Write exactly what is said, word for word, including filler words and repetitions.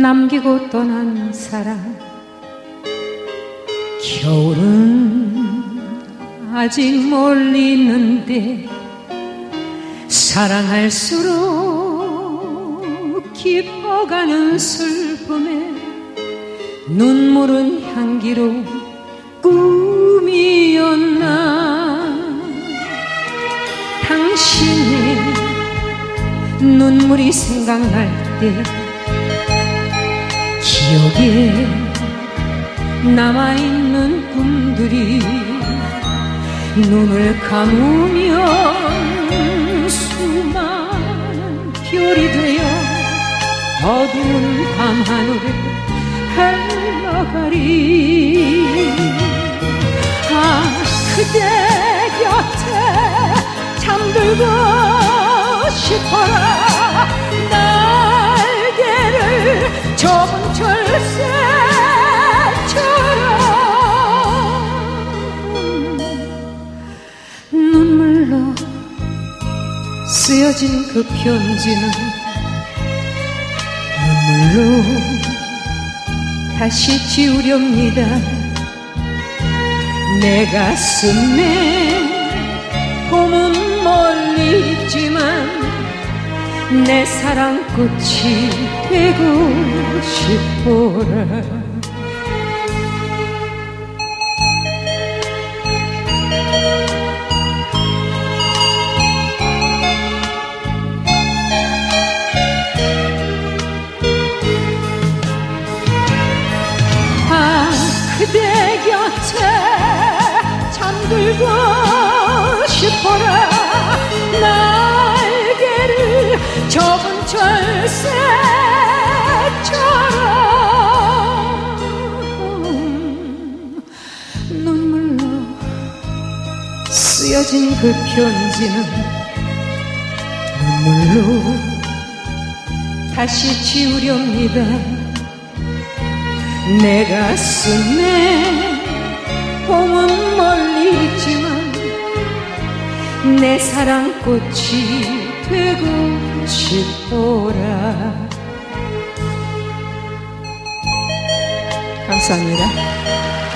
남기고 떠난 사랑, 겨울은 아직 멀리 있는데 사랑할수록 깊어가는 슬픔에 눈물은 향기로 꿈이었나. 당신의 눈물이 생각날 때 기억에 남아있는 꿈들이 눈을 감으면 수많은 별이 되어 어두운 밤하늘에 흘러가리. 아, 그대 곁에 잠들고 싶어라. 날개를 좁은 철새처럼. 눈물로 쓰여진 그 편지는 눈물로 다시 지우렵니다. 내 가슴에 봄은 멀리 있지만 내 사랑꽃이 되고 싶어라. 그대 곁에 잠들고 싶어라. 날개를 좁은 철새처럼. 눈물로 쓰여진 그 편지는 눈물로 다시 지우렵니다. 내 가슴에 봄은 멀리 있지만 내 사랑꽃이 되고 싶어라. 감사합니다.